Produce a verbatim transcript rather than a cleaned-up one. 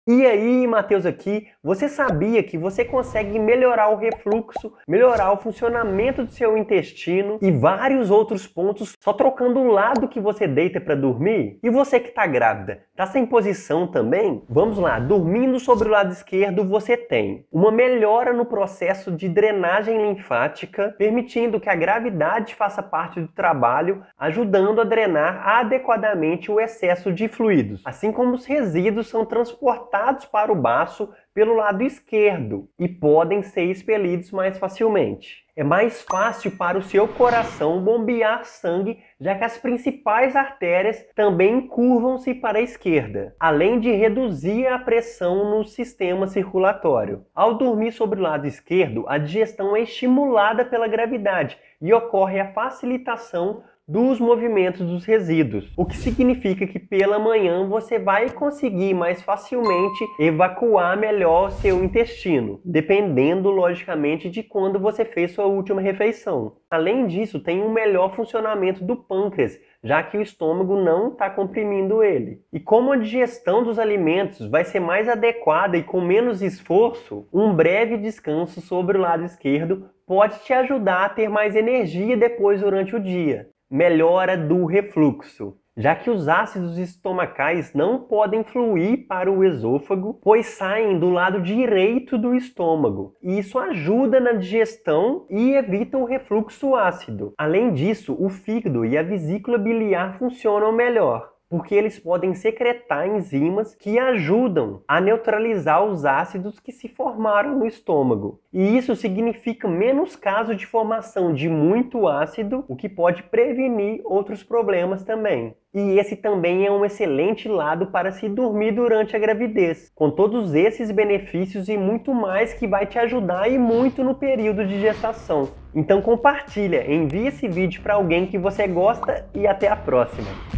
E aí, Matheus aqui, você sabia que você consegue melhorar o refluxo, melhorar o funcionamento do seu intestino e vários outros pontos só trocando o lado que você deita para dormir? E você que está grávida, está sem posição também? Vamos lá, dormindo sobre o lado esquerdo você tem uma melhora no processo de drenagem linfática, permitindo que a gravidade faça parte do trabalho, ajudando a drenar adequadamente o excesso de fluidos, assim como os resíduos são transportados para o baço pelo lado esquerdo e podem ser expelidos mais facilmente. É mais fácil para o seu coração bombear sangue, já que as principais artérias também curvam-se para a esquerda, além de reduzir a pressão no sistema circulatório. Ao dormir sobre o lado esquerdo, a digestão é estimulada pela gravidade e ocorre a facilitação dos movimentos dos resíduos, o que significa que pela manhã você vai conseguir mais facilmente evacuar melhor seu intestino, dependendo logicamente de quando você fez sua última refeição. Além disso, tem um melhor funcionamento do pâncreas, já que o estômago não está comprimindo ele. E como a digestão dos alimentos vai ser mais adequada e com menos esforço, um breve descanso sobre o lado esquerdo pode te ajudar a ter mais energia depois durante o dia. Melhora do refluxo, já que os ácidos estomacais não podem fluir para o esôfago, pois saem do lado direito do estômago. E isso ajuda na digestão e evita o refluxo ácido. Além disso, o fígado e a vesícula biliar funcionam melhor, porque eles podem secretar enzimas que ajudam a neutralizar os ácidos que se formaram no estômago. E isso significa menos casos de formação de muito ácido, o que pode prevenir outros problemas também. E esse também é um excelente lado para se dormir durante a gravidez, com todos esses benefícios e muito mais que vai te ajudar e muito no período de gestação. Então compartilha, envie esse vídeo para alguém que você gosta e até a próxima!